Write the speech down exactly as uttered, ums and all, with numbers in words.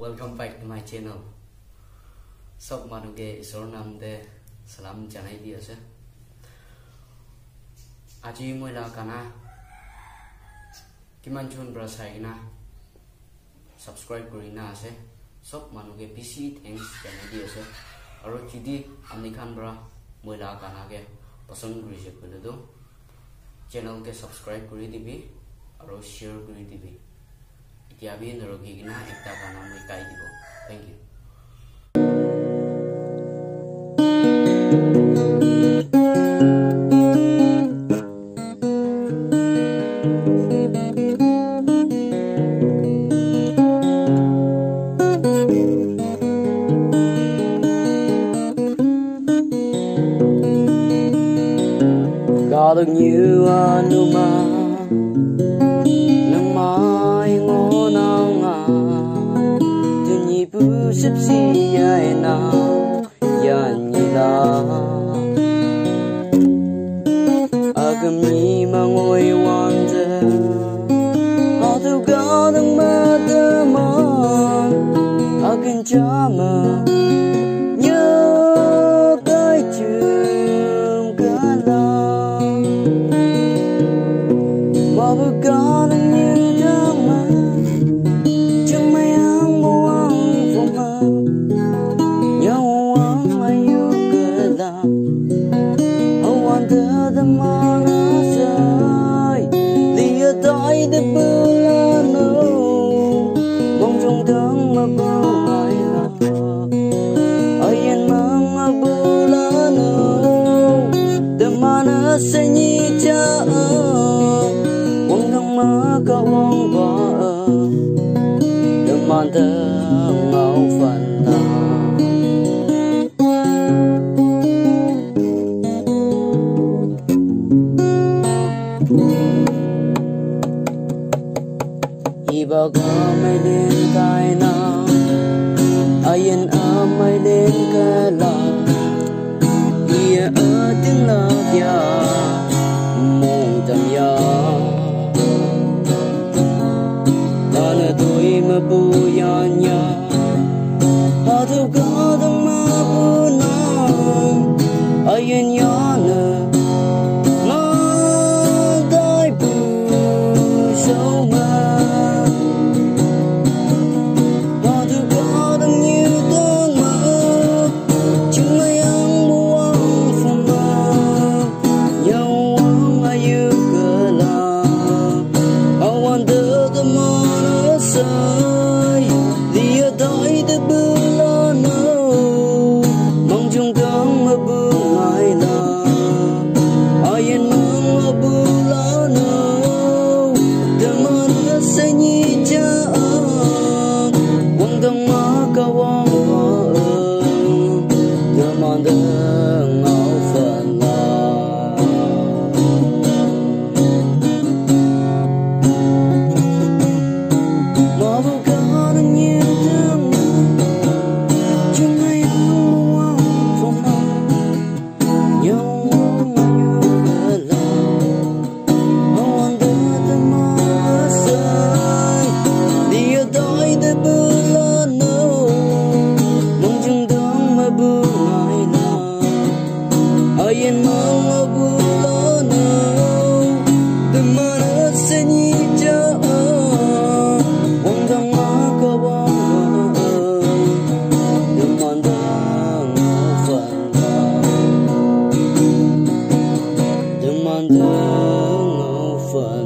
welcome back to my channel. Sok manuge isor namde salam janai di ase. Aji moila kana kiman chun brasai na subscribe kurina ase. Sok manuge P C thanks janai di ase. Aro chidi amikhan bra moila kana ke pasang kuri je kule do channel ke subscribe kuri dibi aro share kuri dibi. Itia bi narogi gina ekta kana moi kai dibo. Thank you. Có được như anh mà nắng mai ngô nào ngà từ nhị bữa sắp xỉ ai nào ya nhị la agam nhị mà ngồi quan giờ họ thu cao đang mơ tơ mơ agam cha mơ nhớ cái trường cả la bukan như đang mơ chẳng mấy ang buông phong mơ nhau ang ayu kala awan thơ đâm mơ nó rơi lìa tay để bơ la nô mong trong thương mà bơ mai là ai yên mang mà bơ la nô đâm mơ nó sẽ nhị cha mà cao vong vợ đừng mang thương ngẫu phần nào y bao có mây đến tai nào ai yên ở mây đến cái lòng y ở tiếng love ya mong tầm ya tôi mà bu ya nya họ thu có đông mà bu nong ai yên ya nè nó đai bu sâu mà họ thu có đông như đông mà chúng ai ăn bu ăn phong mà nhau ăn ai yêu cơ là họ want the more rơi lìa tay để bơ lo nô mong trong thương mà bơ mai là ai yên mong mà bơ lo nô đừng mơ nó sẽ nhị cha quăng đông mà cao vong vợ đừng mong đừng ngẫu phần yên mong ở bu lo nô đừng mơ nó sẽ nhị cha quăng thằng má có bóng vợ đừng mong thương ngẫu phần đừng mong thương ngẫu phần